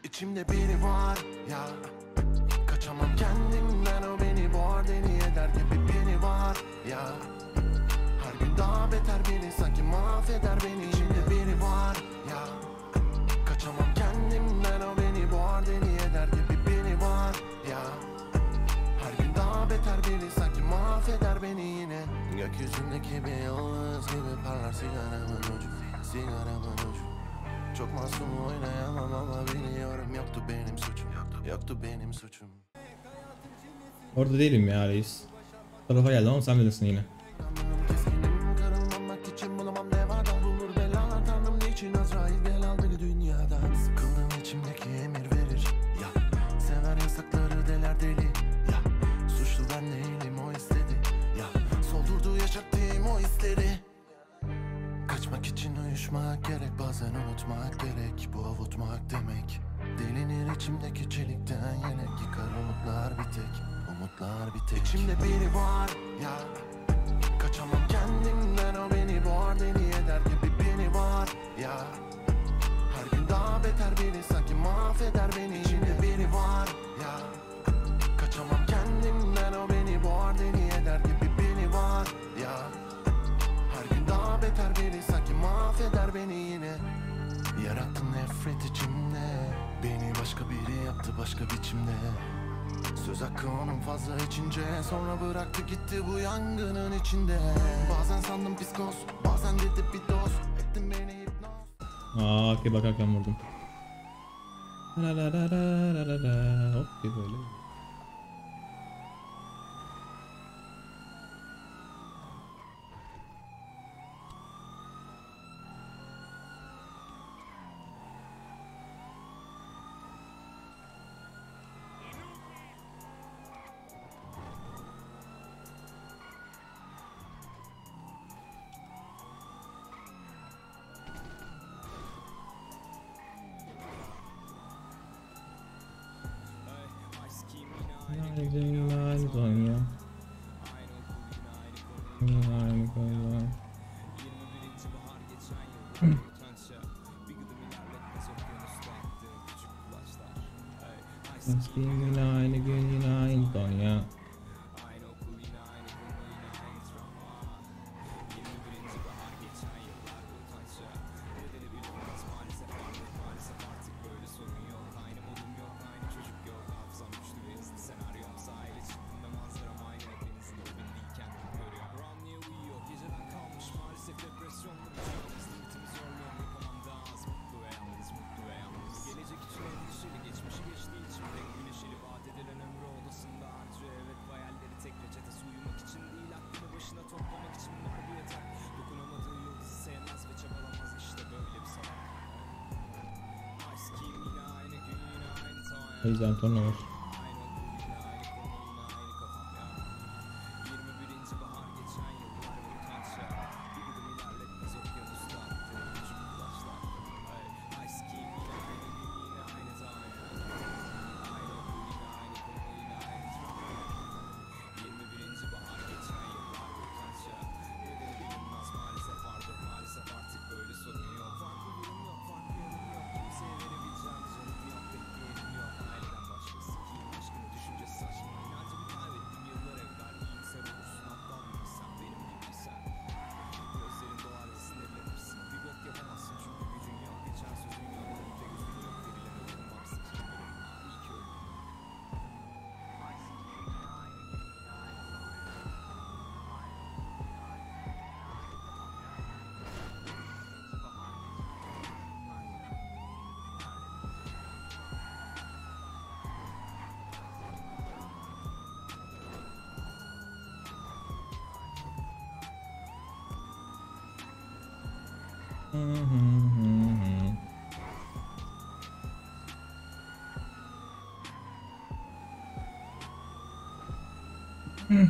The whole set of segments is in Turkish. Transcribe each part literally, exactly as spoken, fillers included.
İçimde biri var ya, kaçamam kendimden, o beni boğar deli eder gibi biri var ya. Her gün daha beter biri sanki mahveder beni. İçimde biri var ya, kaçamam kendimden, o beni boğar deli eder gibi biri var ya. Her gün daha beter biri sanki mahveder beni yine. Gökyüzündeki bir yıldız gibi parlar sigaramın ucu, sigaramın ucu. Çok masum oynayamam ama biliyorum yoktu benim suçum, yoktu benim suçum. Orada değilim ya reis. Bu tarafa geldim ama sen bilirsin yine. Keskinim kırılmamak için bulamam devadan. Bulur belalar tanrım niçin Azrail gel al beni dünyadan. Sıkıldım içimdeki emir verir ya, sever yasakları deler deli ya. Suçlu ben değilim o istedi ya, soldurdu yaşattığım o hisleri. Kaçmak için uyuşmak gerek, bazen unutmak gerek. Bu avutmak demek, delinir içimdeki çelikten yelek. Yıkar umutlar bir tek, umutlar bir tek. İçimde biri var ya, kaçamam kendimden, o beni boğar deli eder gibi biri var ya. Her gün daha beter biri sanki mahveder beni. İçimde biri var ya, kaçamam kendimden, o beni boğar deli eder gibi biri var ya. Her gün daha beter biri sanki mahveder beni yine. Yarattın nefret içimde, beni başka biri yaptı başka biçimde. Söz hakkı onun fazla içince, sonra bıraktı gitti bu yangının içinde. Bazen sandım psikos, bazen dedi bir doz, ettin beni hipnoz. Aa, ki bakarken vurdum. La la la la la la. Hop bir böyle. Aynı Donya. Aynı Donya. Eski yine aynı gün yine aynı Donya. O yüzden torna var. Hı hı hı hı. Hı.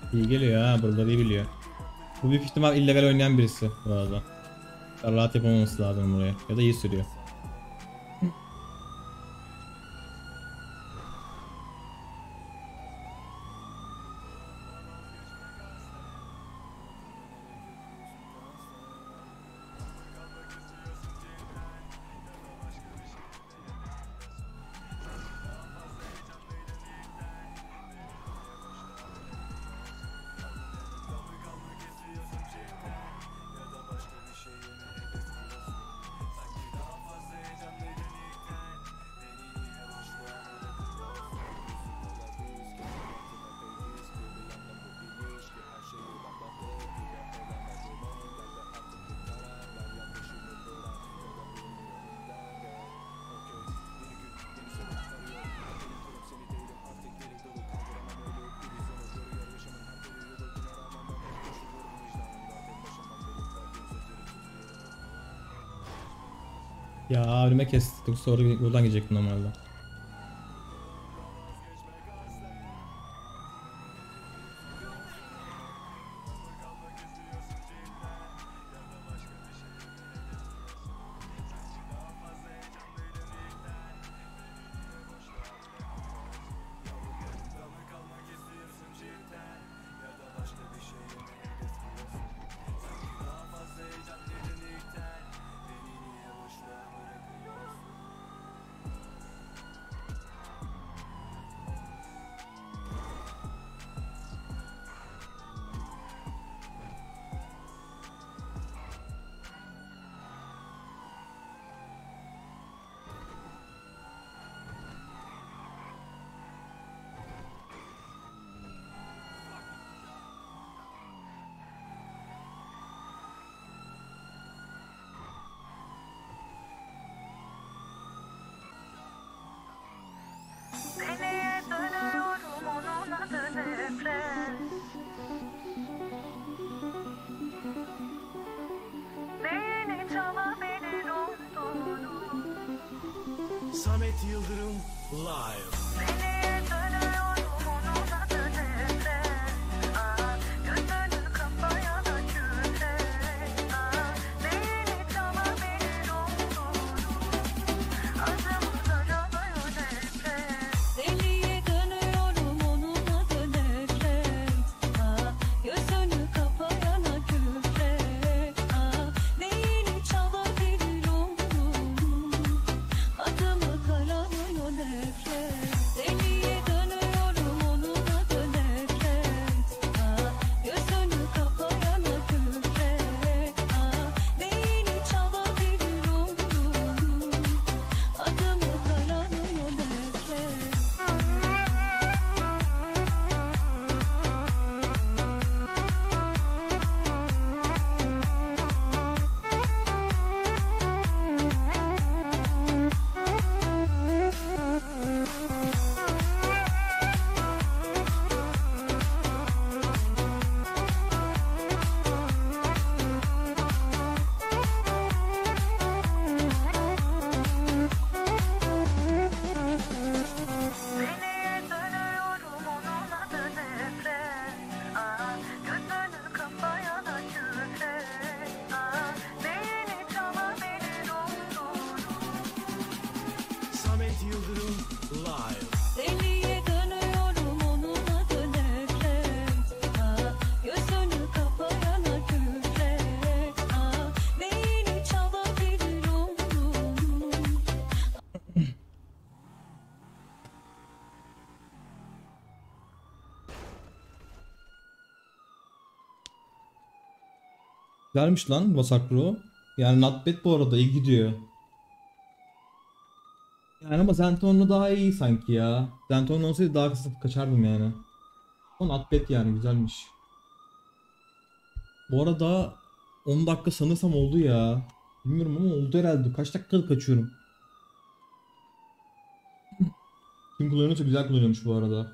İyi geliyor ha, buraları iyi biliyor. Bu büyük ihtimal illegal oynayan birisi bu arada. Rahat yapamaması lazım buraya. Ya da iyi sürüyor. Ya abime kestik, sonra yoldan gidecektim normalde. Seneye dönüyorum onun adı nefret. Neyini çalabilir umduğunu. Samet Yıldırım live. Seneye dönüyorum onun adı nefret. Aa, gözünü kapayana küfret. Aa, neyini çalabilir umduğunu. Adımı taramıyor nefret. Deliye dönüyorum onun adı nefret. Aa, gözünü kapayana küfret. Aa, neyini çalabilir umduğunu. Adımı karamıyor nefret. Deliye dönüyorum onun adı nefret. Aa, gözünü kapayana küfret. Aa, neyini çalabilir umduğunu. Adımı karamıyor nefret. Seneye dönüyorum onun adı nefret. Aa, gözünü kapayana küfret. Aa, neyini çalabilir umduğunu. Samet Yıldırım live. Deliye dönüyorum onun adı nefret. Aa, gözünü kapayana küfret. Aa, neyini çalabilir umduğunu. Güzelmiş lan Vasak Pro. Yani not bad bu arada, iyi gidiyor. Yani ama Zentorno daha iyi sanki ya. Zentorno olsaydı daha kısa kaçardım yani. Ama not bad yani, güzelmiş. Bu arada on dakika sanırsam oldu ya. Bilmiyorum ama oldu herhalde. Kaç dakikalık kaçıyorum. Kim kullanıyorsa güzel kullanıyormuş bu arada.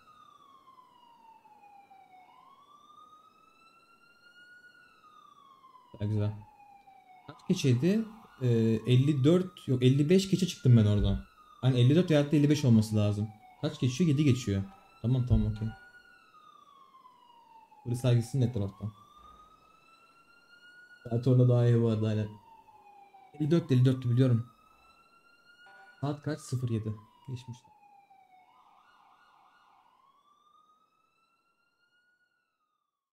Güzel güzel. Kaç geçeydi? Ee, elli dört yok elli beş geçe çıktım ben oradan. Hani elli dört ya da elli beş olması lazım. Kaç geçiyor? yedi geçiyor. Tamam tamam okey. Polisler gitsin de taraftan. Saat orada daha iyi bu arada aynen. elli dört elli dört'tü biliyorum. Saat kaç? sıfır yedi. Geçmişler.